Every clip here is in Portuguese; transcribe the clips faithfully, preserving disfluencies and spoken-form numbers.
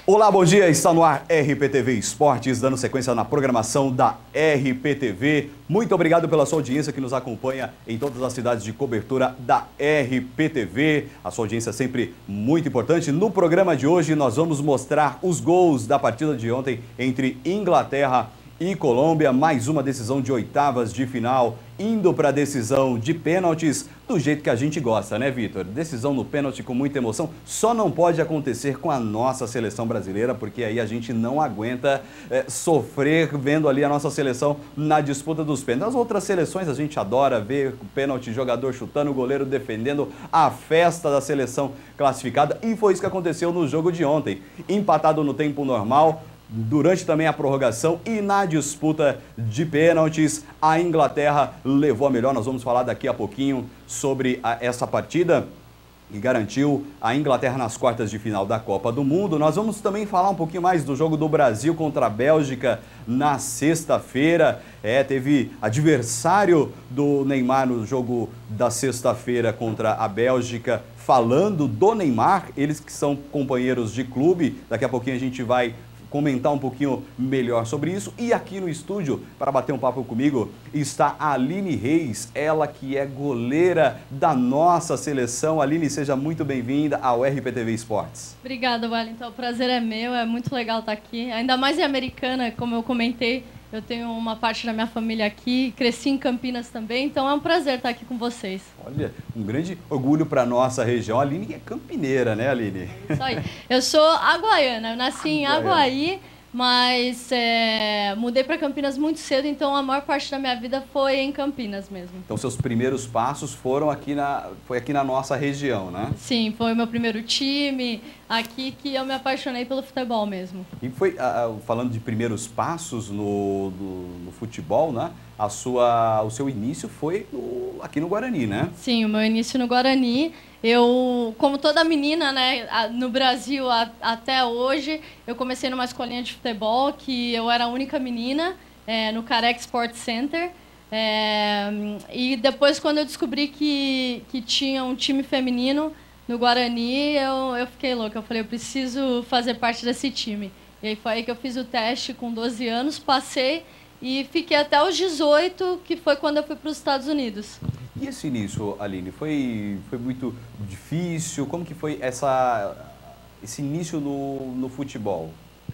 Olá, bom dia, está no ar R P T V Esportes, dando sequência na programação da R P T V. Muito obrigado pela sua audiência que nos acompanha em todas as cidades de cobertura da R P T V. A sua audiência é sempre muito importante. No programa de hoje nós vamos mostrar os gols da partida de ontem entre Inglaterra e Colômbia. Mais uma decisão de oitavas de final, indo para a decisão de pênaltis, do jeito que a gente gosta, né, Vitor? Decisão no pênalti com muita emoção. Só não pode acontecer com a nossa seleção brasileira, porque aí a gente não aguenta é, sofrer vendo ali a nossa seleção na disputa dos pênaltis. As outras seleções a gente adora ver o pênalti, jogador chutando, o goleiro defendendo, a festa da seleção classificada. E foi isso que aconteceu no jogo de ontem. Empatado no tempo normal, durante também a prorrogação e na disputa de pênaltis, a Inglaterra levou a melhor. Nós vamos falar daqui a pouquinho sobre a, essa partida que garantiu a Inglaterra nas quartas de final da Copa do Mundo. Nós vamos também falar um pouquinho mais do jogo do Brasil contra a Bélgica na sexta-feira. É, teve adversário do Neymar no jogo da sexta-feira contra a Bélgica, falando do Neymar, eles que são companheiros de clube. Daqui a pouquinho a gente vai comentar um pouquinho melhor sobre isso. E aqui no estúdio, para bater um papo comigo, está a Aline Reis, ela que é goleira da nossa seleção. Aline, seja muito bem-vinda ao R P T V Esportes. Obrigada, Wellington. O prazer é meu, é muito legal estar aqui. Ainda mais em Americana, como eu comentei, eu tenho uma parte da minha família aqui, cresci em Campinas também, então é um prazer estar aqui com vocês. Olha, um grande orgulho para a nossa região. A Aline é campineira, né, Aline? É isso aí. Eu sou aguaiana, eu nasci em Aguaí, mas é, mudei para Campinas muito cedo, então a maior parte da minha vida foi em Campinas mesmo. Então seus primeiros passos foram aqui na, foi aqui na nossa região, né? Sim, foi o meu primeiro time, aqui que eu me apaixonei pelo futebol mesmo. E foi, uh, falando de primeiros passos no, no, no futebol, né? A sua, o seu início foi no, aqui no Guarani, né? Sim, o meu início no Guarani. Eu, como toda menina, né, no Brasil a, até hoje, eu comecei numa escolinha de futebol, que eu era a única menina, é, no Careca Sport Center. É, e depois, quando eu descobri que, que tinha um time feminino no Guarani, eu, eu fiquei louca. Eu falei, eu preciso fazer parte desse time. E aí foi aí que eu fiz o teste com doze anos, passei e fiquei até os dezoito, que foi quando eu fui para os Estados Unidos. E esse início, Aline, foi, foi muito difícil? Como que foi essa, esse início no, no futebol?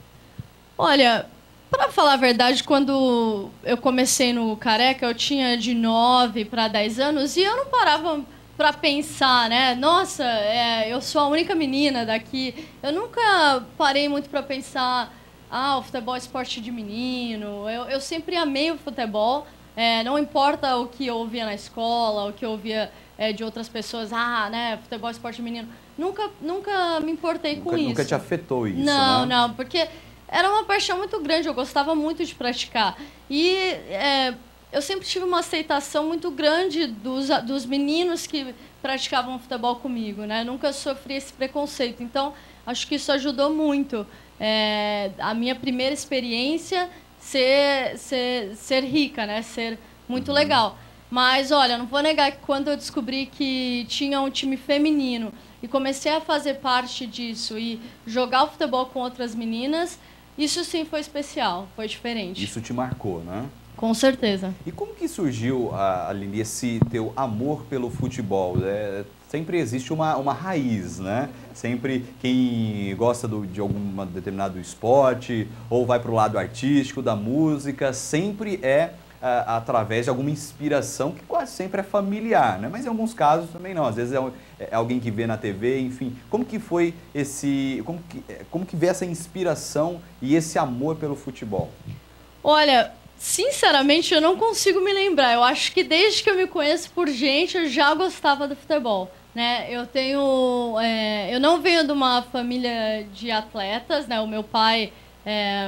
Olha, para falar a verdade, quando eu comecei no Careca, eu tinha de nove para dez anos e eu não parava para pensar, né? Nossa, é, eu sou a única menina daqui. Eu nunca parei muito para pensar, ah, o futebol é esporte de menino. Eu, eu sempre amei o futebol. É, não importa o que eu ouvia na escola, o que eu ouvia é, de outras pessoas, ah, né, futebol, esporte menino. Nunca, nunca me importei nunca, com isso. Nunca te afetou isso, Não, né? não, porque era uma paixão muito grande, eu gostava muito de praticar. E é, eu sempre tive uma aceitação muito grande dos, dos meninos que praticavam futebol comigo, né? Nunca sofri esse preconceito, então acho que isso ajudou muito. É, a minha primeira experiência... Ser, ser, ser rica, né? Ser muito uhum. legal. Mas, olha, não vou negar que quando eu descobri que tinha um time feminino e comecei a fazer parte disso e jogar o futebol com outras meninas, isso sim foi especial, foi diferente. Isso te marcou, né? Com certeza. E como que surgiu, Aline, esse teu amor pelo futebol? É, sempre existe uma, uma raiz, né? Sempre quem gosta do, de algum determinado esporte ou vai para o lado artístico, da música, sempre é a, através de alguma inspiração que quase sempre é familiar, né? Mas em alguns casos também não. Às vezes é, é alguém que vê na T V, enfim. Como que foi esse... Como que, como que vê essa inspiração e esse amor pelo futebol? Olha... Sinceramente, eu não consigo me lembrar. Eu acho que desde que eu me conheço por gente, eu já gostava do futebol, né? Eu tenho... É, eu não venho de uma família de atletas, né? O meu pai é,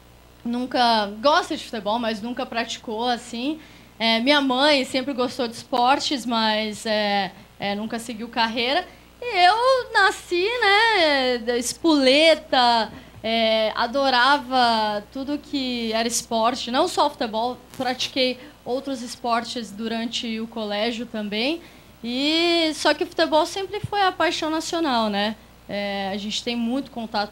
nunca gosta de futebol, mas nunca praticou, assim. É, minha mãe sempre gostou de esportes, mas é, é, nunca seguiu carreira. E eu nasci, né? Espoleta... É, adorava tudo que era esporte, não só futebol, pratiquei outros esportes durante o colégio também. E só que o futebol sempre foi a paixão nacional, né? É, a gente tem muito contato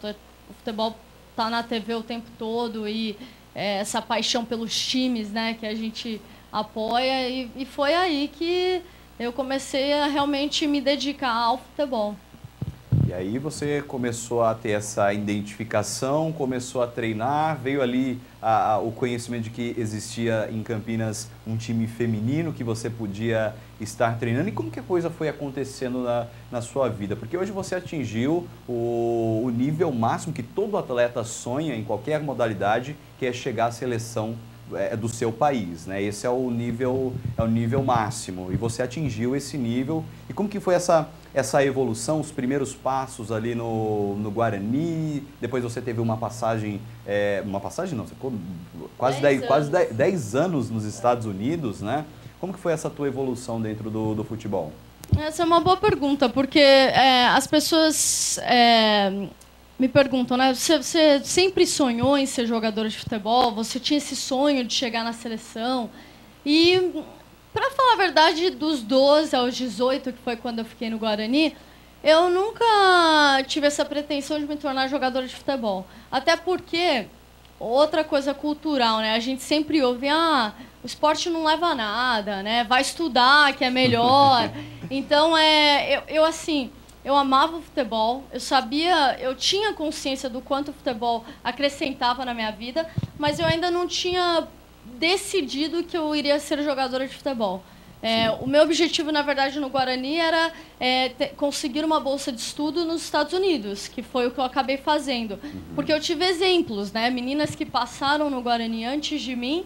o futebol tá na T V o tempo todo e é, essa paixão pelos times, né, que a gente apoia. E, e foi aí que eu comecei a realmente me dedicar ao futebol. E aí você começou a ter essa identificação, começou a treinar, veio ali a, a, o conhecimento de que existia em Campinas um time feminino que você podia estar treinando. E como que a coisa foi acontecendo na, na sua vida? Porque hoje você atingiu o, o nível máximo que todo atleta sonha em qualquer modalidade, que é chegar à seleção é, do seu país, né? Esse é o nível, é o nível máximo. E você atingiu esse nível. E como que foi essa... essa evolução, os primeiros passos ali no, no Guarani, depois você teve uma passagem, é, uma passagem não, você ficou quase dez, dez, quase dez, dez anos nos Estados Unidos, né? Como que foi essa tua evolução dentro do, do futebol? Essa é uma boa pergunta, porque é, as pessoas é, me perguntam, né? Você, você sempre sonhou em ser jogador de futebol? Você tinha esse sonho de chegar na seleção? E... para falar a verdade, dos doze aos dezoito, que foi quando eu fiquei no Guarani, eu nunca tive essa pretensão de me tornar jogadora de futebol. Até porque, outra coisa cultural, né? A gente sempre ouve, ah, o esporte não leva a nada, né? Vai estudar, que é melhor. Então, é, eu, eu, assim, eu amava o futebol, eu sabia, eu tinha consciência do quanto o futebol acrescentava na minha vida, mas eu ainda não tinha decidido que eu iria ser jogadora de futebol. É, o meu objetivo, na verdade, no Guarani era é, ter, conseguir uma bolsa de estudo nos Estados Unidos, que foi o que eu acabei fazendo. Uhum. Porque eu tive exemplos, né? Meninas que passaram no Guarani antes de mim,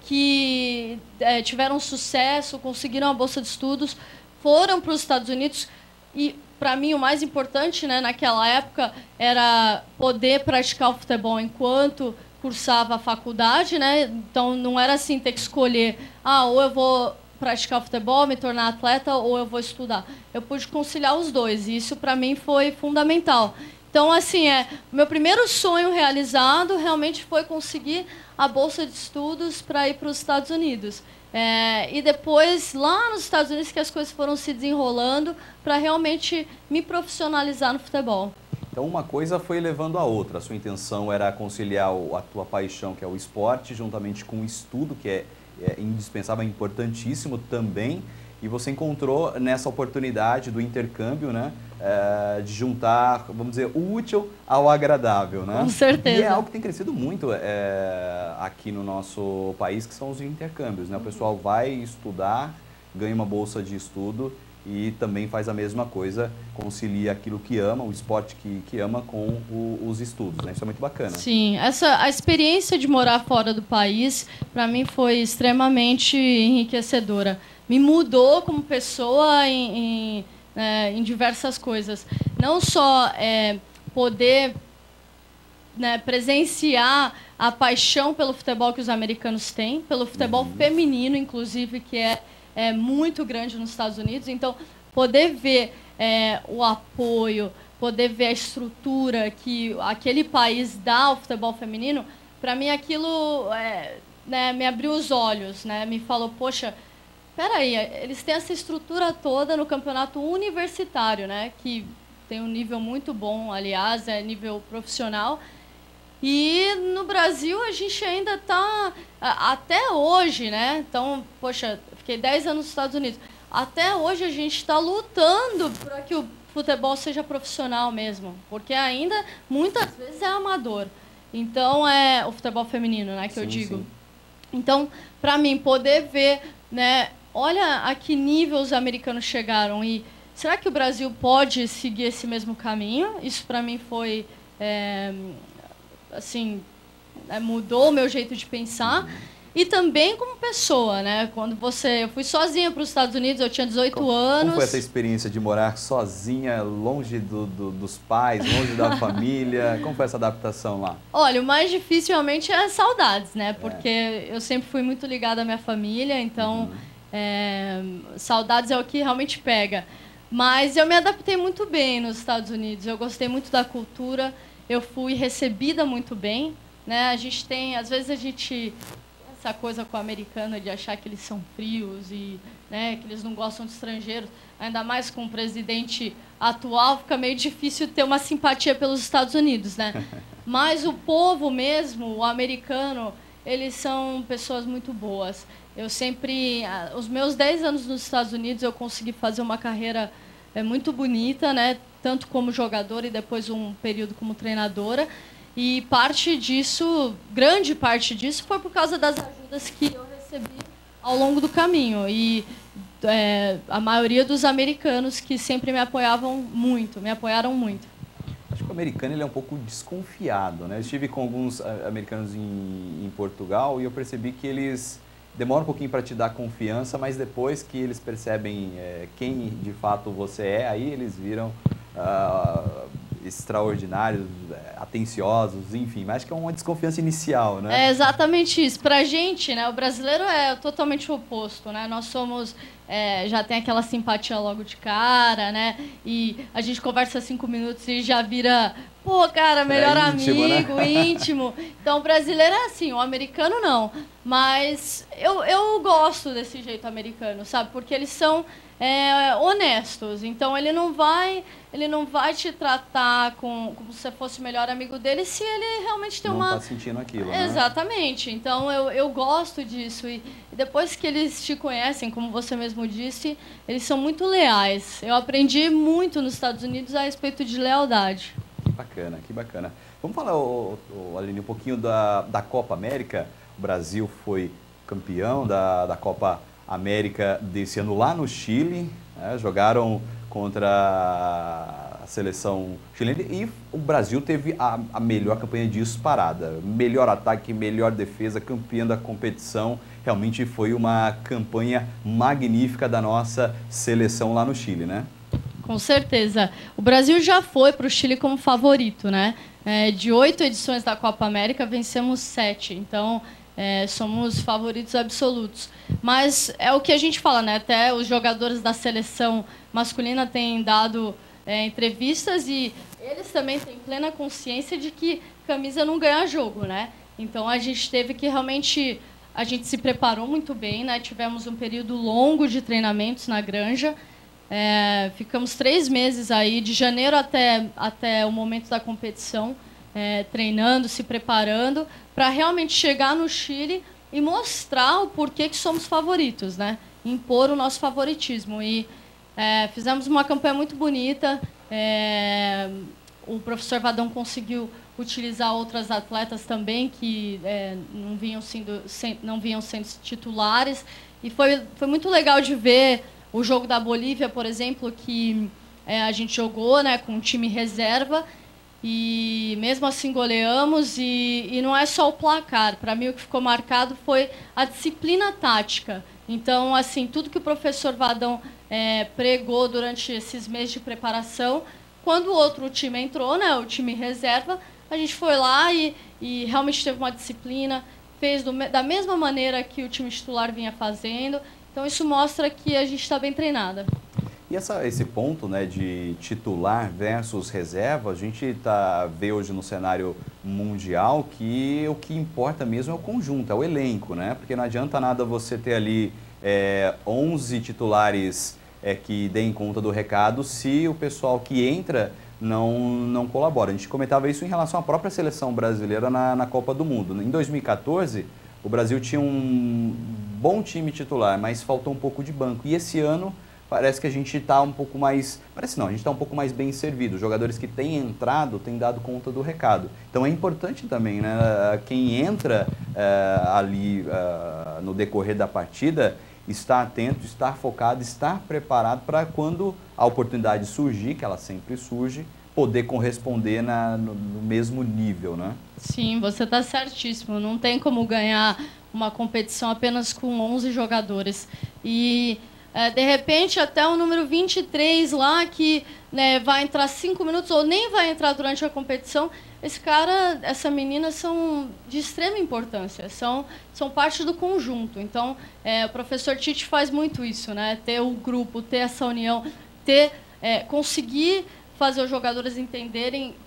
que é, tiveram sucesso, conseguiram a bolsa de estudos, foram para os Estados Unidos e, para mim, o mais importante, né, naquela época era poder praticar o futebol enquanto cursava a faculdade, né? Então não era assim ter que escolher, ah, ou eu vou praticar futebol, me tornar atleta, ou eu vou estudar. Eu pude conciliar os dois, e isso para mim foi fundamental. Então, assim, é, meu primeiro sonho realizado realmente foi conseguir a bolsa de estudos para ir para os Estados Unidos. É, e depois, lá nos Estados Unidos, que as coisas foram se desenrolando para realmente me profissionalizar no futebol. Então, uma coisa foi levando a outra. A sua intenção era conciliar a tua paixão, que é o esporte, juntamente com o estudo, que é, é indispensável, é importantíssimo também. E você encontrou nessa oportunidade do intercâmbio, né, é, de juntar, vamos dizer, o útil ao agradável, né? Com certeza. E é algo que tem crescido muito é, aqui no nosso país, que são os intercâmbios, né? O pessoal vai estudar, ganha uma bolsa de estudo e também faz a mesma coisa, concilia aquilo que ama, o esporte que, que ama, com o, os estudos, né? Isso é muito bacana. Sim, essa, a experiência de morar fora do país, para mim, foi extremamente enriquecedora. Me mudou como pessoa em, em, é, em diversas coisas. Não só é, poder, né, presenciar a paixão pelo futebol que os americanos têm, pelo futebol uhum. feminino, inclusive, que é, é muito grande nos Estados Unidos. Então, poder ver é, o apoio, poder ver a estrutura que aquele país dá ao futebol feminino, para mim aquilo é, né, me abriu os olhos, né, me falou, poxa, peraí, eles têm essa estrutura toda no campeonato universitário, né, que tem um nível muito bom, aliás, é nível profissional. E no Brasil a gente ainda está, até hoje, né? Então, poxa, fiquei dez anos nos Estados Unidos. Até hoje a gente está lutando para que o futebol seja profissional mesmo, porque ainda muitas vezes é amador. Então, é o futebol feminino, né, que sim, eu digo. Sim. Então, para mim, poder ver, né, olha a que nível os americanos chegaram e será que o Brasil pode seguir esse mesmo caminho? Isso para mim foi, é, assim, é, mudou o meu jeito de pensar. Uhum. E também como pessoa, né? Quando você... Eu fui sozinha para os Estados Unidos, eu tinha dezoito como, anos. Como foi essa experiência de morar sozinha, longe do, do, dos pais, longe da família? Como foi essa adaptação lá? Olha, o mais difícil realmente é saudades, né? Porque é. eu sempre fui muito ligada à minha família, então uhum. é, saudades é o que realmente pega. Mas eu me adaptei muito bem nos Estados Unidos, eu gostei muito da cultura, eu fui recebida muito bem, né? A gente tem... Às vezes a gente... essa coisa com o americano de achar que eles são frios e, né, que eles não gostam de estrangeiros, ainda mais com o presidente atual, fica meio difícil ter uma simpatia pelos Estados Unidos, né? Mas o povo mesmo, o americano, eles são pessoas muito boas. Eu sempre, os meus dez anos nos Estados Unidos, eu consegui fazer uma carreira é, muito bonita, né? Tanto como jogadora e depois um período como treinadora. E parte disso, grande parte disso, foi por causa das ajudas que eu recebi ao longo do caminho. E é, a maioria dos americanos que sempre me apoiavam muito, me apoiaram muito. Acho que o americano ele é um pouco desconfiado, né? Eu estive com alguns americanos em, em Portugal e eu percebi que eles demoram um pouquinho para te dar confiança, mas depois que eles percebem é, quem de fato você é, aí eles viram uh, extraordinários, atenciosos, enfim. Mas acho que é uma desconfiança inicial, né? É exatamente isso. Pra gente, né, o brasileiro é totalmente o oposto, né? Nós somos, é, já tem aquela simpatia logo de cara, né? E a gente conversa cinco minutos e já vira, pô, cara, melhor é íntimo, amigo, né? Íntimo. Então, o brasileiro é assim, o americano não. Mas eu, eu gosto desse jeito americano, sabe? Porque eles são é, honestos. Então, ele não vai... Ele não vai te tratar com, como se você fosse o melhor amigo dele se ele realmente tem não uma... Não está sentindo aquilo, né? Exatamente. Então, eu, eu gosto disso. E, e depois que eles te conhecem, como você mesmo disse, eles são muito leais. Eu aprendi muito nos Estados Unidos a respeito de lealdade. Que bacana, que bacana. Vamos falar, ô, ô, Aline, um pouquinho da, da Copa América. O Brasil foi campeão da, da Copa América desse ano lá no Chile, né? Jogaram contra a seleção chilena e o Brasil teve a, a melhor campanha disparada, melhor ataque, melhor defesa, campeã da competição. Realmente foi uma campanha magnífica da nossa seleção lá no Chile, né? Com certeza. O Brasil já foi para o Chile como favorito, né? É, de oito edições da Copa América, vencemos sete. Então, é, somos favoritos absolutos. Mas é o que a gente fala, né? Até os jogadores da seleção masculina têm dado é, entrevistas e eles também têm plena consciência de que camisa não ganha jogo, né? Então, a gente teve que realmente... A gente se preparou muito bem, né? Tivemos um período longo de treinamentos na Granja. É, ficamos três meses aí, de janeiro até, até o momento da competição, é, treinando, se preparando, para realmente chegar no Chile e mostrar o porquê que somos favoritos, né? Impor o nosso favoritismo. E é, fizemos uma campanha muito bonita. É, o professor Vadão conseguiu utilizar outras atletas também que é, não, vinham sendo, sem, não vinham sendo titulares. E foi, foi muito legal de ver o jogo da Bolívia, por exemplo, que é, a gente jogou, né, com um time reserva e mesmo assim goleamos. E, e não é só o placar. Para mim, o que ficou marcado foi a disciplina tática. Então, assim, tudo que o professor Vadão é, pregou durante esses meses de preparação, quando o outro time entrou, né, o time reserva, a gente foi lá e, e realmente teve uma disciplina, fez do, da mesma maneira que o time titular vinha fazendo. Então, isso mostra que a gente está bem treinada. E essa, esse ponto, né, de titular versus reserva, a gente tá, vê hoje no cenário mundial que o que importa mesmo é o conjunto, é o elenco, né? Porque não adianta nada você ter ali é, onze titulares é, que deem conta do recado se o pessoal que entra não, não colabora. A gente comentava isso em relação à própria seleção brasileira na, na Copa do Mundo. Em dois mil e quatorze, o Brasil tinha um bom time titular, mas faltou um pouco de banco. E esse ano parece que a gente está um pouco mais... Parece não, a gente está um pouco mais bem servido. Os jogadores que têm entrado têm dado conta do recado. Então é importante também, né? Quem entra uh, ali uh, no decorrer da partida, estar atento, estar focado, estar preparado para quando a oportunidade surgir, que ela sempre surge, poder corresponder na, no, no mesmo nível, né? Sim, você está certíssimo. Não tem como ganhar uma competição apenas com onze jogadores. E, é, de repente, até o número vinte e três lá, que né, vai entrar cinco minutos ou nem vai entrar durante a competição, esse cara, essa menina são de extrema importância, são, são parte do conjunto. Então, é, o professor Tite faz muito isso, né? Ter o grupo, ter essa união, ter, é, conseguir fazer os jogadores entenderem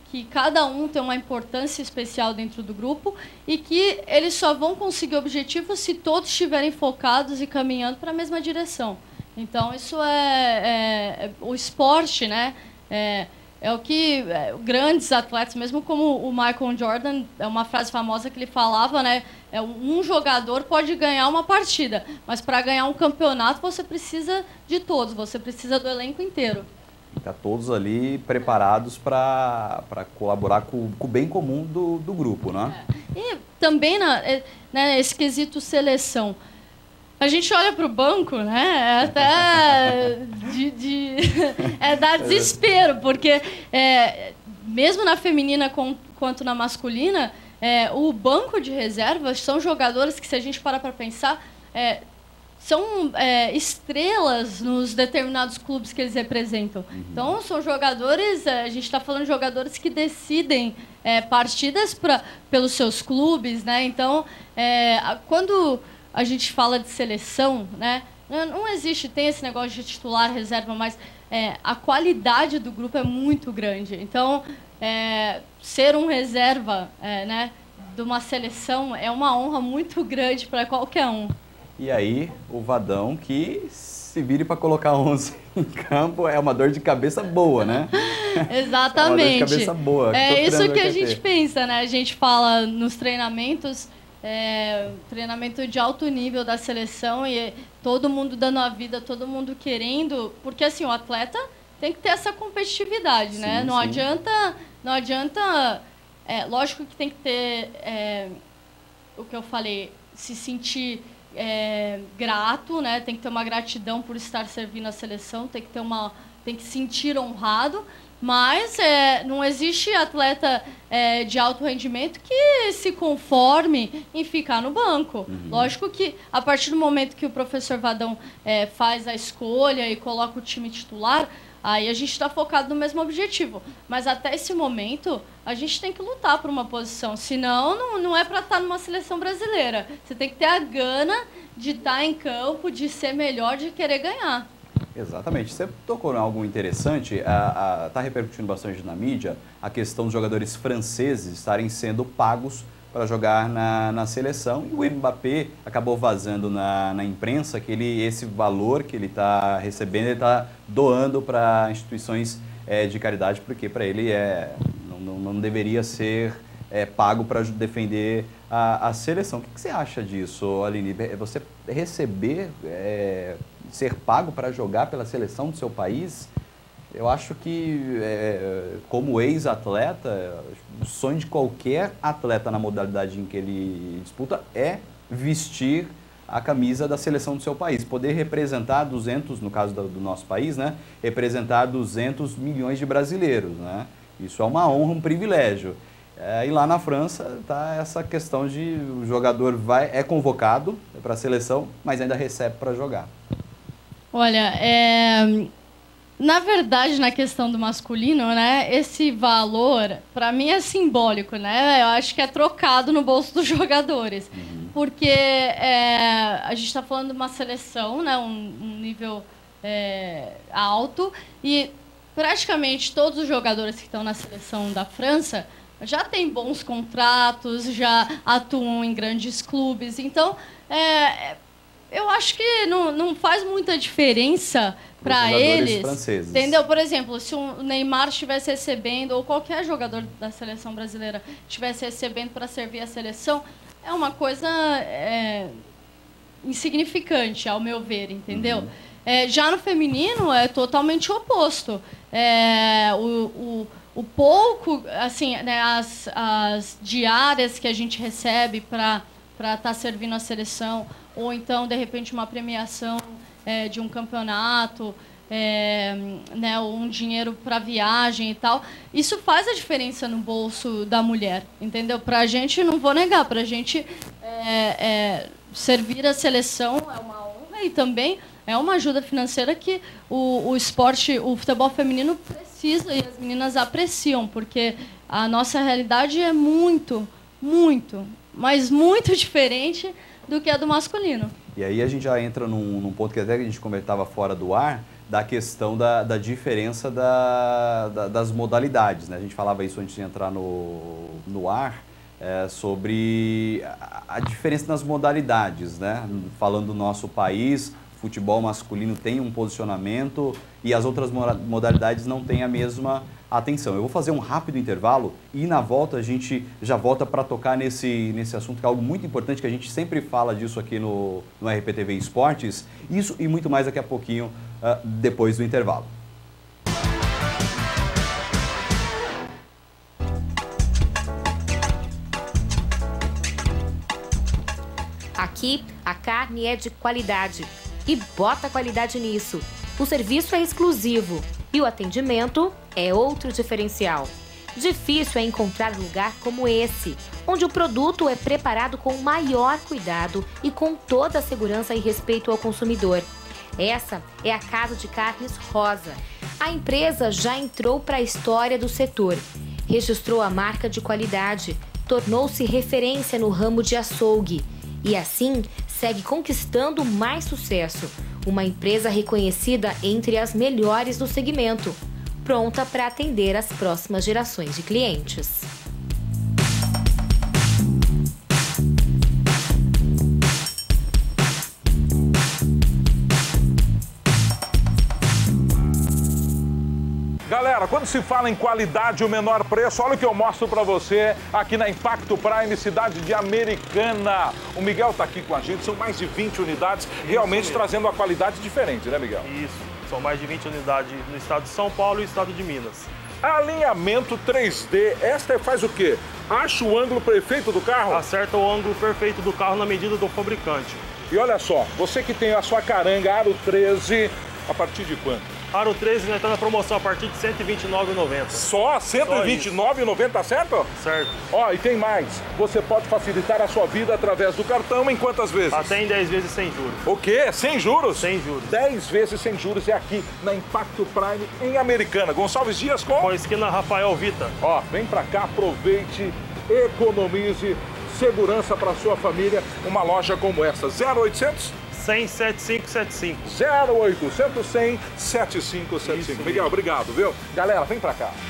que cada um tem uma importância especial dentro do grupo e que eles só vão conseguir objetivos se todos estiverem focados e caminhando para a mesma direção. Então, isso é, é, é o esporte, né? É, é o que é, grandes atletas, mesmo como o Michael Jordan, é uma frase famosa que ele falava, né? É, um jogador pode ganhar uma partida, mas para ganhar um campeonato você precisa de todos, você precisa do elenco inteiro. Tá todos ali preparados para colaborar com, com o bem comum do, do grupo, né? É. E também, na, né, esse quesito seleção. A gente olha para o banco, né? É até de, de é dar desespero, porque é, mesmo na feminina com, quanto na masculina, é, o banco de reservas são jogadores que, se a gente parar para pensar, é, são é, estrelas nos determinados clubes que eles representam. Uhum. Então, são jogadores, a gente está falando de jogadores que decidem é, partidas pra, pelos seus clubes, né? Então, é, quando a gente fala de seleção, né? Não existe, tem esse negócio de titular, reserva, mas é, a qualidade do grupo é muito grande. Então, é, ser um reserva é, né, de uma seleção é uma honra muito grande para qualquer um. E aí, o Vadão, que se vire para colocar onze em campo, é uma dor de cabeça boa, né? Exatamente. É uma dor de cabeça boa. É isso que a gente pensa, né? A gente fala nos treinamentos, é, treinamento de alto nível da seleção e todo mundo dando a vida, todo mundo querendo, porque assim, o atleta tem que ter essa competitividade, sim, né? Não sim. adianta, não adianta, é, lógico que tem que ter, é, o que eu falei, se sentir é, grato, né? Tem que ter uma gratidão por estar servindo a seleção, tem que ter uma, tem que sentir honrado. Mas é, não existe atleta é, de alto rendimento que se conforme em ficar no banco. Uhum. Lógico que, a partir do momento que o professor Vadão é, faz a escolha e coloca o time titular, aí a gente está focado no mesmo objetivo. Mas até esse momento, a gente tem que lutar por uma posição. Senão, não, não é para estar numa seleção brasileira. Você tem que ter a gana de estar em campo, de ser melhor, de querer ganhar. Exatamente. Você tocou em algo interessante, está repercutindo bastante na mídia a questão dos jogadores franceses estarem sendo pagos para jogar na, na seleção. E o Mbappé acabou vazando na, na imprensa que ele, esse valor que ele está recebendo, ele está doando para instituições é, de caridade, porque para ele é, não, não, não deveria ser é, pago para defender a, a seleção. O que, que você acha disso, Aline? Você receber... É, ser pago para jogar pela seleção do seu país, eu acho que, é, como ex-atleta, o sonho de qualquer atleta na modalidade em que ele disputa é vestir a camisa da seleção do seu país, poder representar duzentos, no caso do, do nosso país, né, representar duzentos milhões de brasileiros, né? Isso é uma honra, um privilégio. É, e lá na França está essa questão de o jogador vai, é convocado para a seleção, mas ainda recebe para jogar. Olha, é, na verdade, na questão do masculino, né, esse valor, para mim, é simbólico, né? Eu acho que é trocado no bolso dos jogadores. Uhum. Porque é, a gente está falando de uma seleção, né, um, um nível é, alto, e praticamente todos os jogadores que estão na seleção da França já têm bons contratos, já atuam em grandes clubes. Então, é... eu acho que não, não faz muita diferença para eles, franceses. Entendeu? Por exemplo, se o Neymar estivesse recebendo, ou qualquer jogador da seleção brasileira estivesse recebendo para servir a seleção, é uma coisa é, insignificante, ao meu ver, entendeu? Uhum. É, já no feminino é totalmente o oposto. É, o, o, o pouco, assim, né, as, as diárias que a gente recebe para para estar servindo a seleção, ou então, de repente, uma premiação é, de um campeonato, é, né, ou um dinheiro para viagem e tal. Isso faz a diferença no bolso da mulher, entendeu? Para a gente, não vou negar, para a gente é, é, servir a seleção é uma honra e também é uma ajuda financeira que o, o esporte, o futebol feminino precisa e as meninas apreciam, porque a nossa realidade é muito, muito, mas muito diferente do que a do masculino. E aí a gente já entra num, num ponto que até a gente conversava fora do ar, da questão da, da diferença da, da, das modalidades, né? A gente falava isso antes de entrar no, no ar, é, sobre a, a diferença nas modalidades, né? Falando do nosso país, futebol masculino tem um posicionamento e as outras modalidades não têm a mesma atenção. Eu vou fazer um rápido intervalo e na volta a gente já volta para tocar nesse, nesse assunto, que é algo muito importante, que a gente sempre fala disso aqui no, no R P T V Esportes. Isso e muito mais daqui a pouquinho, uh, depois do intervalo. Aqui, a carne é de qualidade. E bota qualidade nisso. O serviço é exclusivo e o atendimento é outro diferencial. Difícil é encontrar lugar como esse, onde o produto é preparado com o maior cuidado e com toda a segurança e respeito ao consumidor. Essa é a Casa de Carnes Rosa. A empresa já entrou para a história do setor, registrou a marca de qualidade, tornou-se referência no ramo de açougue e assim segue conquistando mais sucesso. Uma empresa reconhecida entre as melhores do segmento, pronta para atender as próximas gerações de clientes. Galera, quando se fala em qualidade e o menor preço, olha o que eu mostro pra você aqui na Impacto Prime, cidade de Americana. O Miguel tá aqui com a gente, são mais de vinte unidades, realmente trazendo uma qualidade diferente, né, Miguel? Isso, são mais de vinte unidades no estado de São Paulo e no estado de Minas. Alinhamento três D, esta faz o quê? Acha o ângulo perfeito do carro? Acerta o ângulo perfeito do carro na medida do fabricante. E olha só, você que tem a sua caranga Aro treze, a partir de quanto? Aro treze, né, tá na promoção a partir de cento e vinte e nove reais e noventa centavos. Só cento e vinte e nove reais e noventa centavos, certo? Certo. Ó, e tem mais. Você pode facilitar a sua vida através do cartão em quantas vezes? Até em dez vezes sem juros. O quê? Sem juros? Sem juros. dez vezes sem juros é aqui na Impacto Prime, em Americana. Gonçalves Dias com... Com a esquina Rafael Vita. Ó, vem pra cá, aproveite, economize, segurança para sua família. Uma loja como essa, zero oitocentos... cem, setenta e cinco setenta e cinco. zero oitocentos, cem, setenta e cinco setenta e cinco. Miguel, obrigado, viu? Galera, vem pra cá.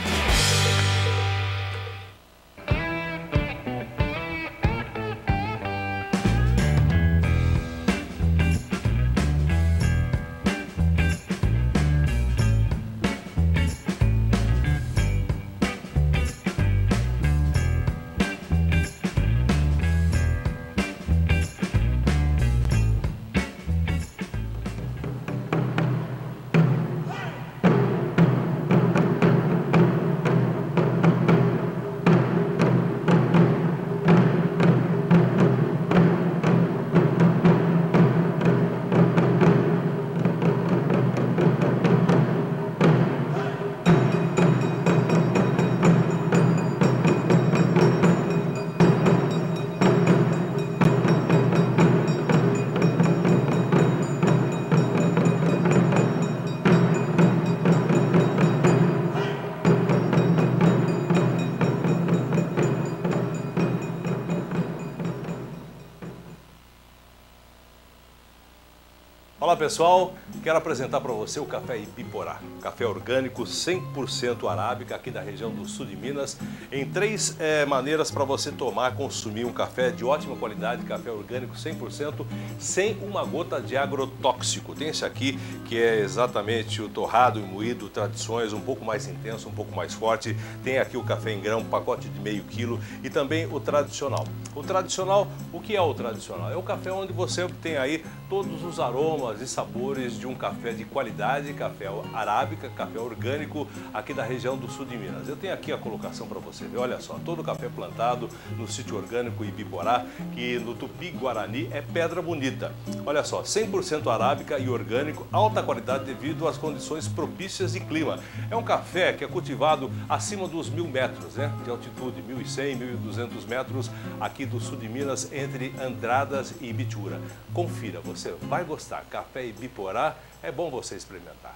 Olá pessoal, quero apresentar para você o café Ibiporá, café orgânico cem por cento arábica aqui da região do sul de Minas, em três é, maneiras para você tomar, consumir um café de ótima qualidade, café orgânico cem por cento, sem uma gota de agrotóxico. Tem esse aqui que é exatamente o torrado e moído, tradições, um pouco mais intenso, um pouco mais forte. Tem aqui o café em grão, pacote de meio quilo e também o tradicional. O tradicional, o que é o tradicional? É o café onde você obtém aí todos os aromas e sabores de um café de qualidade, café arábica, café orgânico aqui da região do sul de Minas. Eu tenho aqui a colocação para você ver, olha só, todo o café plantado no sítio orgânico Ibiporá, que no Tupi-Guarani é Pedra Bonita. Olha só, cem por cento arábica e orgânico, alta qualidade devido às condições propícias de clima. É um café que é cultivado acima dos mil metros, né, de altitude, mil e cem, mil e duzentos metros, aqui do sul de Minas, entre Andradas e Ibitura. Confira, você vai gostar. Café Ibiporá, é bom você experimentar.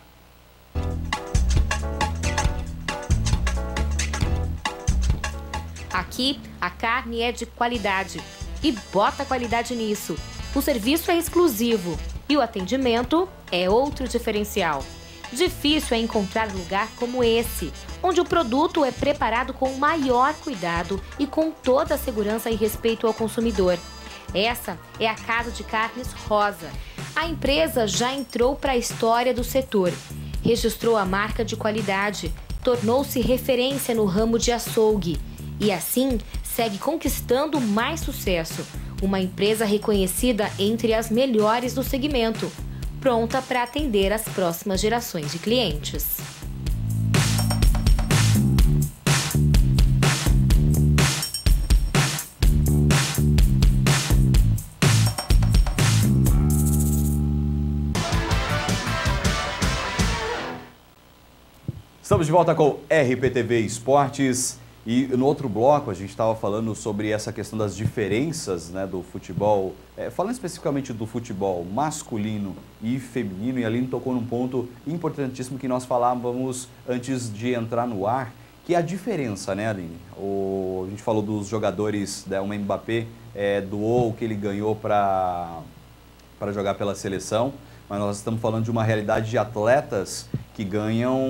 Aqui, a carne é de qualidade. E bota qualidade nisso. O serviço é exclusivo e o atendimento é outro diferencial. Difícil é encontrar lugar como esse, onde o produto é preparado com o maior cuidado e com toda a segurança e respeito ao consumidor. Essa é a Casa de Carnes Rosa. A empresa já entrou para a história do setor, registrou a marca de qualidade, tornou-se referência no ramo de açougue e, assim, segue conquistando mais sucesso. Uma empresa reconhecida entre as melhores do segmento, pronta para atender as próximas gerações de clientes. Estamos de volta com R P T V Esportes e no outro bloco a gente estava falando sobre essa questão das diferenças, né, do futebol, é, falando especificamente do futebol masculino e feminino, e a Aline tocou num ponto importantíssimo que nós falávamos antes de entrar no ar, que é a diferença, né, Aline? O, a gente falou dos jogadores, né, o Mbappé é, doou o que ele ganhou para para jogar pela seleção, mas nós estamos falando de uma realidade de atletas que ganham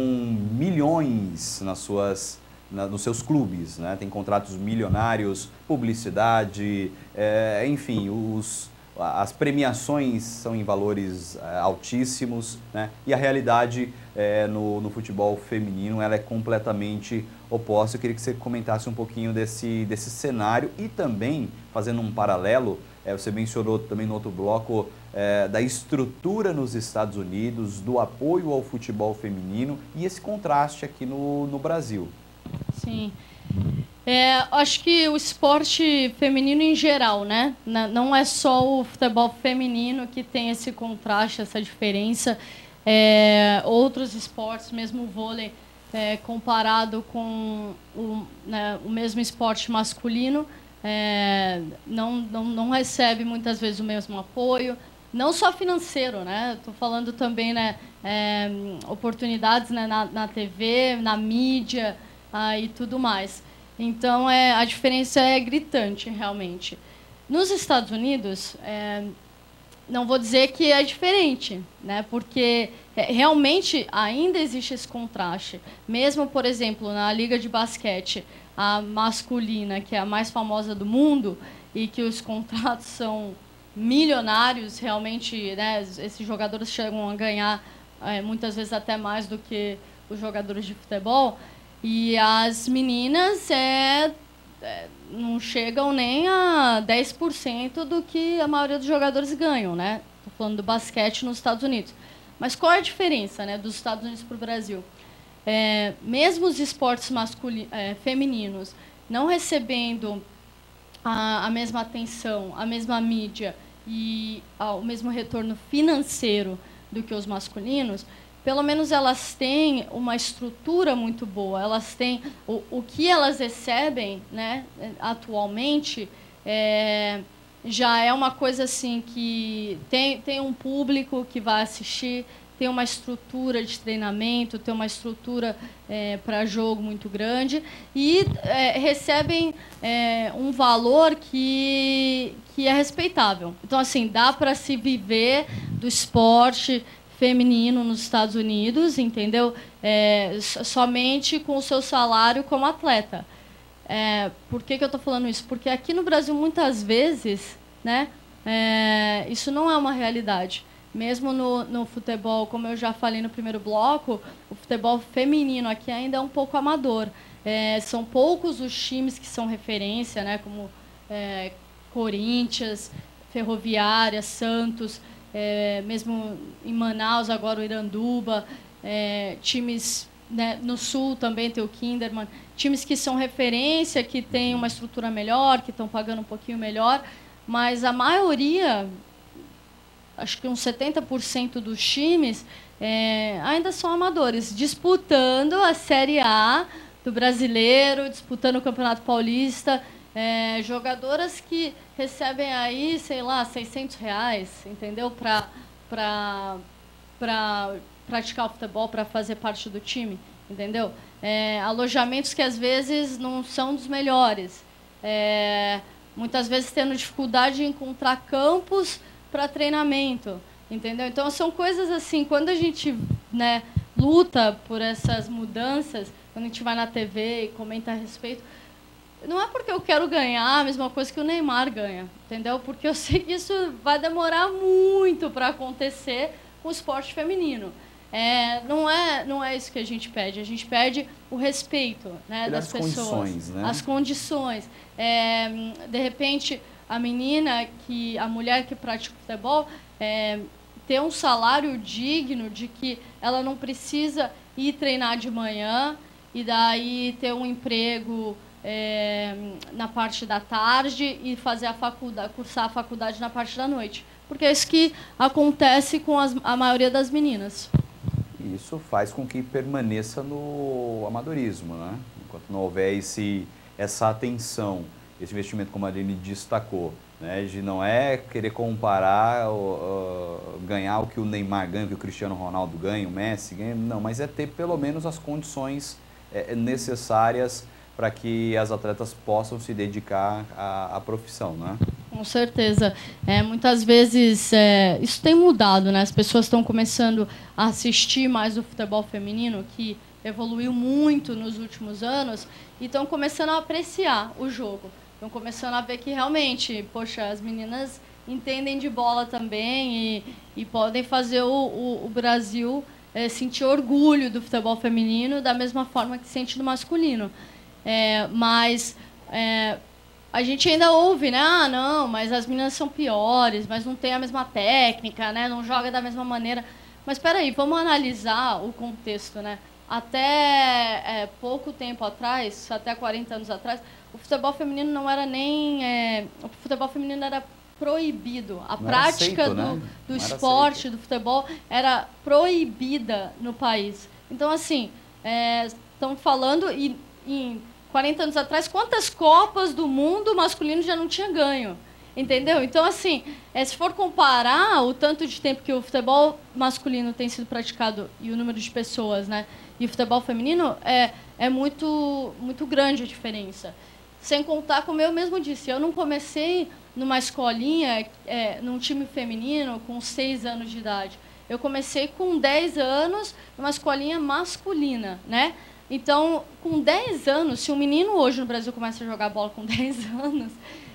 milhões nas suas, na, nos seus clubes, né? Tem contratos milionários, publicidade, é, enfim, os, as premiações são em valores é, altíssimos, né? E a realidade é, no, no futebol feminino ela é completamente oposta. Eu queria que você comentasse um pouquinho desse, desse cenário e também, fazendo um paralelo, é, você mencionou também no outro bloco, É, da estrutura nos Estados Unidos, do apoio ao futebol feminino e esse contraste aqui no, no Brasil. Sim. É, acho que o esporte feminino em geral, né? Não é só o futebol feminino que tem esse contraste, essa diferença. É, outros esportes, mesmo o vôlei, é, comparado com o, né, o mesmo esporte masculino, é, não, não, não recebe muitas vezes o mesmo apoio. Não só financeiro, né? Estou falando também, né, é, oportunidades, né, na, na T V, na mídia ah, e tudo mais. Então, é, a diferença é gritante, realmente. Nos Estados Unidos, é, não vou dizer que é diferente, né? Porque é, realmente ainda existe esse contraste. Mesmo, por exemplo, na liga de basquete, a masculina, que é a mais famosa do mundo, e que os contratos são milionários, realmente, né, esses jogadores chegam a ganhar é, muitas vezes até mais do que os jogadores de futebol, e as meninas é, é, não chegam nem a dez por cento do que a maioria dos jogadores ganham, né? Estou falando do basquete nos Estados Unidos. Mas qual é a diferença, né, dos Estados Unidos para o Brasil? É, mesmo os esportes masculinos, é, femininos não recebendo A, a mesma atenção, a mesma mídia e a, o mesmo retorno financeiro do que os masculinos, pelo menos elas têm uma estrutura muito boa, elas têm o, o que elas recebem, né, atualmente, é, já é uma coisa assim que tem, tem um público que vai assistir, tem uma estrutura de treinamento, tem uma estrutura é, para jogo muito grande e é, recebem é, um valor que, que é respeitável. Então, assim, dá para se viver do esporte feminino nos Estados Unidos, entendeu? É, somente com o seu salário como atleta. É, por que, que eu estou falando isso? Porque aqui no Brasil, muitas vezes, né, é, isso não é uma realidade. Mesmo no, no futebol, como eu já falei no primeiro bloco, o futebol feminino aqui ainda é um pouco amador. É, são poucos os times que são referência, né, como é, Corinthians, Ferroviária, Santos, é, mesmo em Manaus, agora o Iranduba, é, times, né, no Sul também tem o Kinderman, times que são referência, que têm uma estrutura melhor, que estão pagando um pouquinho melhor, mas a maioria, acho que uns setenta por cento dos times é, ainda são amadores, disputando a Série A do Brasileiro, disputando o Campeonato Paulista, é, jogadoras que recebem aí, sei lá, seiscentos reais, entendeu? Para para para praticar o futebol, para fazer parte do time, entendeu? É, alojamentos que às vezes não são dos melhores, é, muitas vezes tendo dificuldade de encontrar campos para treinamento, entendeu? Então, são coisas assim, quando a gente, né, luta por essas mudanças, quando a gente vai na T V e comenta a respeito, não é porque eu quero ganhar a mesma coisa que o Neymar ganha, entendeu? Porque eu sei que isso vai demorar muito para acontecer com o esporte feminino. É, não, é, não é isso que a gente pede. A gente pede o respeito, né, das pessoas. As condições, né? As condições. É, de repente, a menina, que, a mulher que pratica futebol, é, ter um salário digno de que ela não precisa ir treinar de manhã e daí ter um emprego é, na parte da tarde e fazer a faculdade, cursar a faculdade na parte da noite. Porque é isso que acontece com as, a maioria das meninas. Isso faz com que permaneça no amadorismo, né? Enquanto não houver esse, essa atenção, esse investimento, como a Aline destacou, né? De não é querer comparar, uh, ganhar o que o Neymar ganha, o que o Cristiano Ronaldo ganha, o Messi ganha, não, mas é ter pelo menos as condições é, necessárias para que as atletas possam se dedicar à, à profissão, né? Com certeza. É, muitas vezes é, isso tem mudado, né? As pessoas estão começando a assistir mais o futebol feminino, que evoluiu muito nos últimos anos, e estão começando a apreciar o jogo. Estão começando a ver que realmente, poxa, as meninas entendem de bola também e, e podem fazer o, o, o Brasil é, sentir orgulho do futebol feminino da mesma forma que sente do masculino. É, mas é, a gente ainda ouve, né? Ah, não, mas as meninas são piores, mas não tem a mesma técnica, né? Não joga da mesma maneira. Mas espera aí, vamos analisar o contexto, né? Até é, pouco tempo atrás, até quarenta anos atrás, o futebol feminino não era nem... É, o futebol feminino era proibido. A não prática aceito, do, né? do esporte, aceito. do futebol, era proibida no país. Então, assim, estão é, falando... E, em quarenta anos atrás, quantas Copas do Mundo masculino já não tinha ganho? Entendeu? Então, assim, é, se for comparar o tanto de tempo que o futebol masculino tem sido praticado e o número de pessoas, né, e o futebol feminino, é, é muito, muito grande a diferença. Sem contar, como eu mesmo disse, eu não comecei numa escolinha, é, num time feminino, com seis anos de idade. Eu comecei com dez anos numa escolinha masculina, né? Então, com dez anos, se um menino hoje no Brasil começa a jogar bola com dez anos,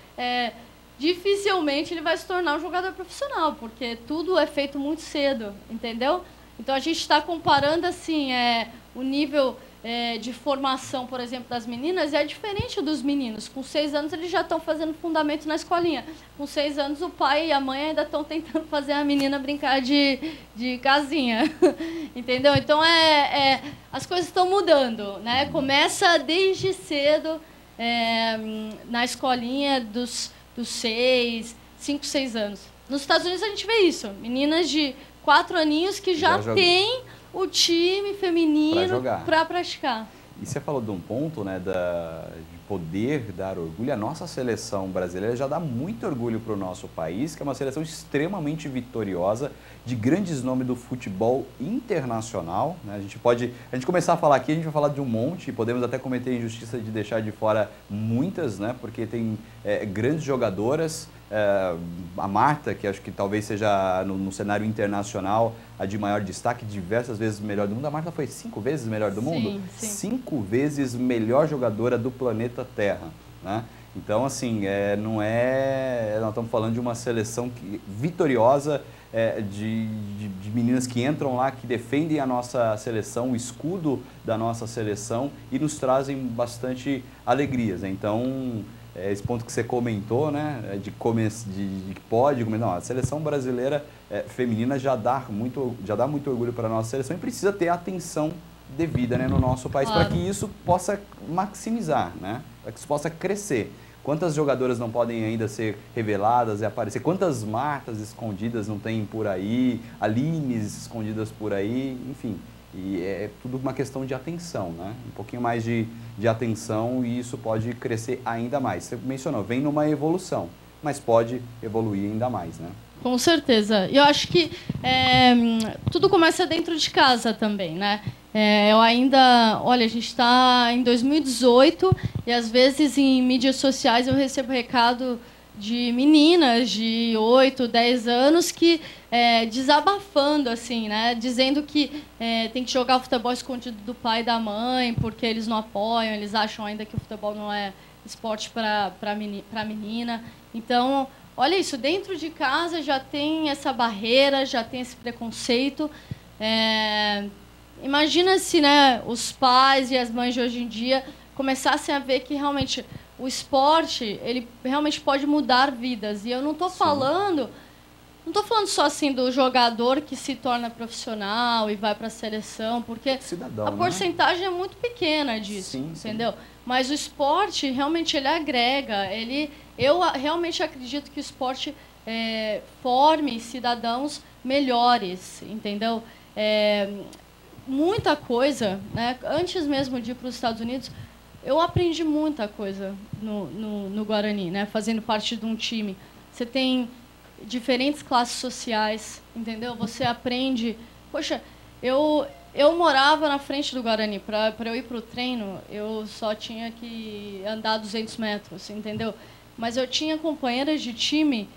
é, dificilmente ele vai se tornar um jogador profissional, porque tudo é feito muito cedo, entendeu? Então, a gente está comparando assim, é, o nível é, de formação, por exemplo, das meninas é diferente dos meninos. Com seis anos, eles já estão fazendo fundamento na escolinha. Com seis anos, o pai e a mãe ainda estão tentando fazer a menina brincar de, de casinha. Entendeu? Então, é, é, as coisas estão mudando, né? Começa desde cedo, é, na escolinha dos, dos seis, cinco, seis anos. Nos Estados Unidos, a gente vê isso. Meninas de quatro aninhos que já, já têm o time feminino para praticar. E você falou de um ponto, né, da, de poder dar orgulho. A nossa seleção brasileira já dá muito orgulho para o nosso país, que é uma seleção extremamente vitoriosa, de grandes nomes do futebol internacional, né? A gente pode, a gente começar a falar aqui, a gente vai falar de um monte, podemos até cometer a injustiça de deixar de fora muitas, né, porque tem é, grandes jogadoras. É, a Marta, que acho que talvez seja no, no cenário internacional a de maior destaque, diversas vezes melhor do mundo. A Marta foi cinco vezes melhor do mundo? Sim, sim. Cinco vezes melhor jogadora do planeta Terra, né? Então, assim, é, não é... Nós estamos falando de uma seleção que, vitoriosa, é, de, de, de meninas que entram lá, que defendem a nossa seleção, o escudo da nossa seleção e nos trazem bastante alegrias, né? Então... Esse ponto que você comentou, né, de, come, de, de que pode, não, a seleção brasileira é, feminina já dá muito, já dá muito orgulho para a nossa seleção e precisa ter atenção devida, né, no nosso país, claro, para que isso possa maximizar, né, para que isso possa crescer. Quantas jogadoras não podem ainda ser reveladas e aparecer? Quantas marcas escondidas não tem por aí? Alines escondidas por aí? Enfim, e é tudo uma questão de atenção, né? Um pouquinho mais de, de atenção e isso pode crescer ainda mais. Você mencionou, vem numa evolução, mas pode evoluir ainda mais, né? Com certeza. E eu acho que é, tudo começa dentro de casa também, né? É, eu ainda... Olha, a gente está em dois mil e dezoito e, às vezes, em mídias sociais eu recebo recado de meninas de oito, dez anos que é, desabafando, assim, né? Dizendo que é, tem que jogar futebol escondido do pai e da mãe, porque eles não apoiam, eles acham ainda que o futebol não é esporte para para menina. Então, olha isso, dentro de casa já tem essa barreira, já tem esse preconceito. É, imagina se, né, os pais e as mães de hoje em dia começassem a ver que realmente o esporte, ele realmente pode mudar vidas. E eu não estou falando, não estou falando só assim do jogador que se torna profissional e vai para a seleção, porque Cidadão, a né? porcentagem é muito pequena disso, Sim, entendeu? sim. Mas o esporte realmente ele agrega, ele, eu realmente acredito que o esporte é, forme cidadãos melhores, entendeu? É, muita coisa, né? Antes mesmo de ir para os Estados Unidos, eu aprendi muita coisa no, no, no Guarani, né? Fazendo parte de um time. Você tem diferentes classes sociais, entendeu? Você aprende... Poxa, eu, eu morava na frente do Guarani. Para eu ir para o treino, eu só tinha que andar duzentos metros, entendeu? Mas eu tinha companheiras de time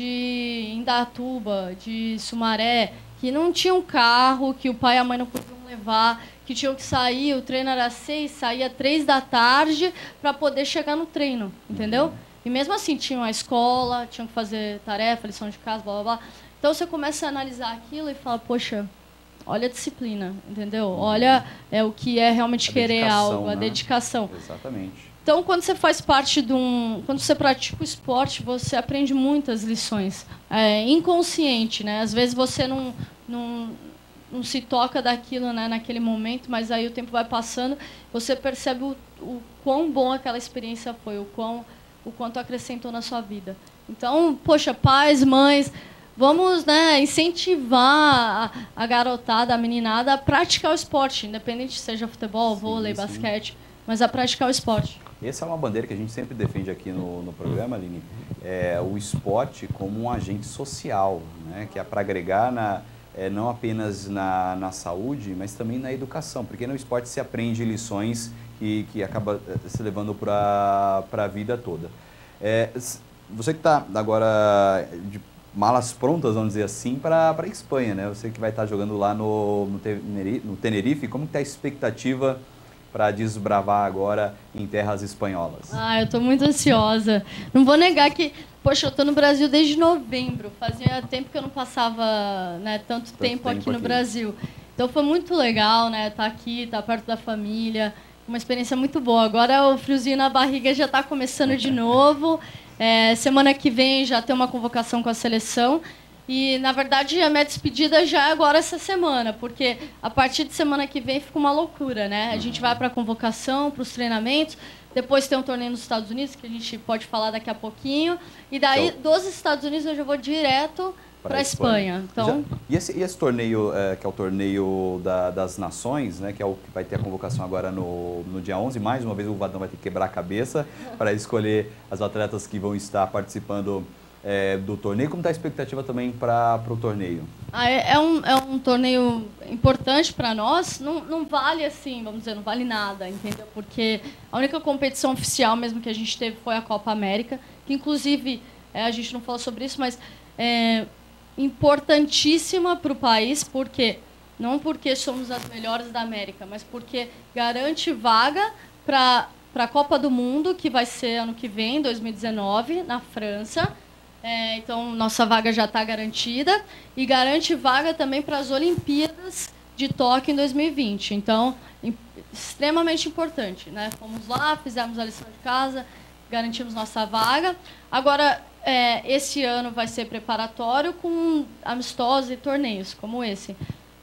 de Indaiatuba, de Sumaré, que não tinham carro, que o pai e a mãe não podiam levar, que tinham que sair, o treino era seis, saía três da tarde para poder chegar no treino, entendeu? Uhum. E mesmo assim, tinham a escola, tinham que fazer tarefa, lição de casa, blá, blá, blá. Então, você começa a analisar aquilo e fala, poxa, olha a disciplina, entendeu? Uhum. Olha é, o que é realmente a querer algo, a né? dedicação. Exatamente. Então, quando você faz parte de um... Quando você pratica o esporte, você aprende muitas lições. É, inconsciente, né? Às vezes você não... não não se toca daquilo, né, naquele momento, mas aí o tempo vai passando, você percebe o, o quão bom aquela experiência foi, o, quão, o quanto acrescentou na sua vida. Então, poxa, pais, mães, vamos, né, incentivar a, a garotada, a meninada a praticar o esporte, independente seja futebol, sim, vôlei, sim. basquete, mas a praticar o esporte. Essa é uma bandeira que a gente sempre defende aqui no, no programa, Aline, é o esporte como um agente social, né, que é para agregar na... É, não apenas na, na saúde, mas também na educação, porque no esporte se aprende lições que, que acaba se levando para a vida toda. É, você que está agora de malas prontas, vamos dizer assim, para a Espanha, né? Você que vai estar tá jogando lá no, no, Tenerife, no Tenerife, como está a expectativa para desbravar agora em terras espanholas? Ah, eu estou muito ansiosa. Não vou negar que... Poxa, eu estou no Brasil desde novembro. Fazia tempo que eu não passava, né, tanto, tanto tempo, tempo aqui no aqui. Brasil. Então foi muito legal, né, estar aqui, estar perto da família. Uma experiência muito boa. Agora o friozinho na barriga já está começando de novo. É, semana que vem já tem uma convocação com a seleção. E, na verdade, a minha despedida já é agora essa semana, porque a partir de semana que vem fica uma loucura, né? A gente vai para a convocação, para os treinamentos. Depois tem um torneio nos Estados Unidos, que a gente pode falar daqui a pouquinho. E daí, então, dos Estados Unidos, eu já vou direto para a Espanha. Espanha. Então... Já, e, esse, e esse torneio, é, que é o torneio da, das nações, né, que é o que vai ter a convocação agora no, no dia onze, mais uma vez o Vadão vai ter que quebrar a cabeça para escolher as atletas que vão estar participando é, do torneio. Como está a expectativa também para o torneio? Ah, é, é, um, é um torneio importante para nós. Não, não vale assim, vamos dizer, não vale nada, entendeu? Porque a única competição oficial mesmo que a gente teve foi a Copa América, que inclusive, é, a gente não falou sobre isso, mas é importantíssima para o país, porque não porque somos as melhores da América, mas porque garante vaga para a Copa do Mundo, que vai ser ano que vem, dois mil e dezenove, na França. É, então, nossa vaga já está garantida. E garante vaga também para as Olimpíadas de Tóquio em dois mil e vinte. Então, extremamente importante, né? Fomos lá, fizemos a lição de casa, garantimos nossa vaga. Agora, é, esse ano vai ser preparatório com amistosos e torneios como esse.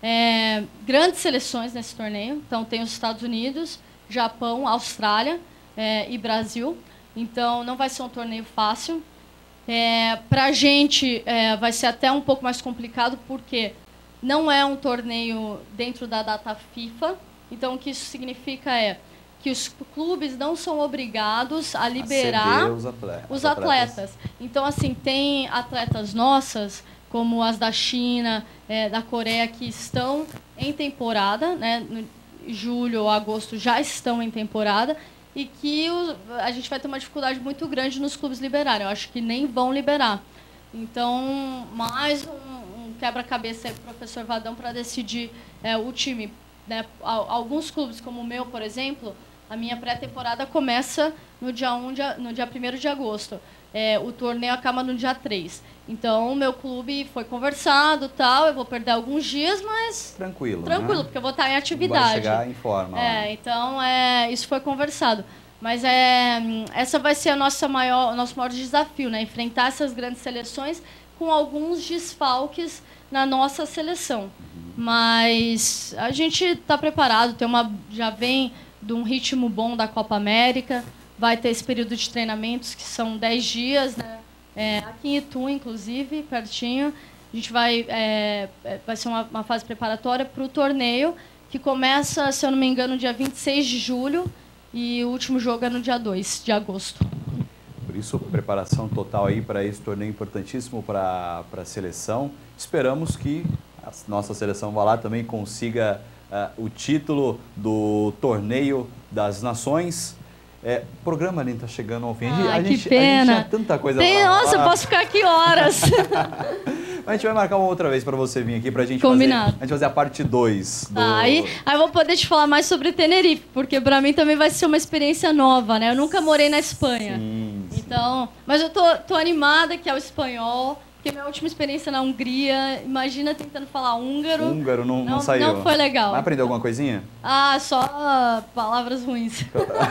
É, grandes seleções nesse torneio. Então, tem os Estados Unidos, Japão, Austrália é, e Brasil. Então, não vai ser um torneio fácil. É, para a gente é, vai ser até um pouco mais complicado, porque não é um torneio dentro da data FIFA. Então, o que isso significa é que os clubes não são obrigados a liberar a os atletas. os atletas. Então, assim, tem atletas nossas, como as da China, é, da Coreia, que estão em temporada, né? No julho ou agosto já estão em temporada. e que o, a gente vai ter uma dificuldade muito grande nos clubes liberarem. Eu acho que nem vão liberar. Então, mais um, um quebra-cabeça aí para o professor Vadão para decidir é, o time. Né? Alguns clubes, como o meu, por exemplo, a minha pré-temporada começa no dia um, no dia primeiro de agosto. É, o torneio acaba no dia três. Então, o meu clube foi conversado, tal, eu vou perder alguns dias, mas... Tranquilo, Tranquilo, né? porque eu vou estar em atividade. Vai chegar em forma. É, ó. então, é, isso foi conversado. Mas é, essa vai ser a nossa maior, o nosso maior desafio, né? Enfrentar essas grandes seleções com alguns desfalques na nossa seleção. Uhum. Mas a gente está preparado, tem uma, já vem de um ritmo bom da Copa América, vai ter esse período de treinamentos que são dez dias, né? É, aqui em Itu, inclusive, pertinho. A gente vai, é, vai ser uma, uma fase preparatória para o torneio, que começa, se eu não me engano, no dia vinte e seis de julho, e o último jogo é no dia dois de agosto. Por isso, preparação total aí para esse torneio importantíssimo para a seleção. Esperamos que a nossa seleção vá lá também consiga uh, o título do Torneio das Nações. É, o programa nem está chegando ao fim. Ah, a, que gente, pena. a gente tinha tanta coisa Tem, pra nossa, falar. eu posso ficar aqui horas. Mas a gente vai marcar uma outra vez para você vir aqui para a gente Combinado. fazer, a gente fazer a parte dois. Do... Ah, aí, aí eu vou poder te falar mais sobre Tenerife, porque para mim também vai ser uma experiência nova, né? Eu nunca morei na Espanha. Sim, sim. Então, mas eu tô, tô animada que é o espanhol, porque minha última experiência na Hungria, imagina tentando falar húngaro. Húngaro não, não, não saiu. Não foi legal. Vai aprender alguma coisinha? Ah, só uh, palavras ruins.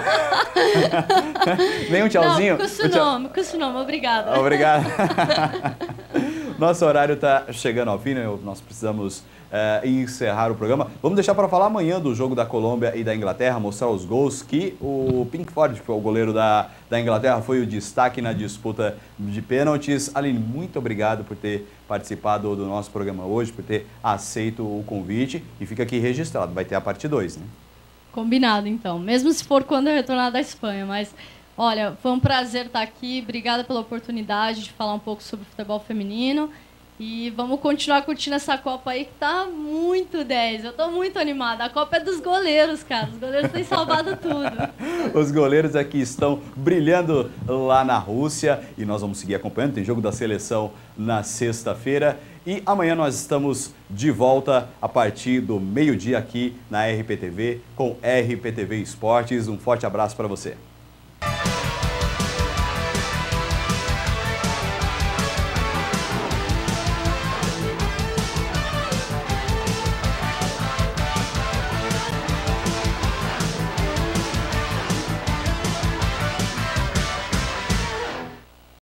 Nem um tchauzinho? Não, custo tchau... não, custo não, obrigada. Obrigado. Nosso horário está chegando ao fim, né? Nós precisamos é, encerrar o programa. Vamos deixar para falar amanhã do jogo da Colômbia e da Inglaterra, mostrar os gols que o Pickford, que foi o goleiro da, da Inglaterra, foi o destaque na disputa de pênaltis. Aline, muito obrigado por ter participado do nosso programa hoje, por ter aceito o convite. E fica aqui registrado, vai ter a parte dois, né? Combinado, então. Mesmo se for quando eu retornar da Espanha, mas... Olha, foi um prazer estar aqui. Obrigada pela oportunidade de falar um pouco sobre futebol feminino. E vamos continuar curtindo essa Copa aí, que tá muito dez. Eu tô muito animada. A Copa é dos goleiros, cara. Os goleiros têm salvado tudo. Os goleiros aqui estão brilhando lá na Rússia. E nós vamos seguir acompanhando. Tem jogo da seleção na sexta-feira. E amanhã nós estamos de volta a partir do meio-dia aqui na R P T V com R P T V Esportes. Um forte abraço para você.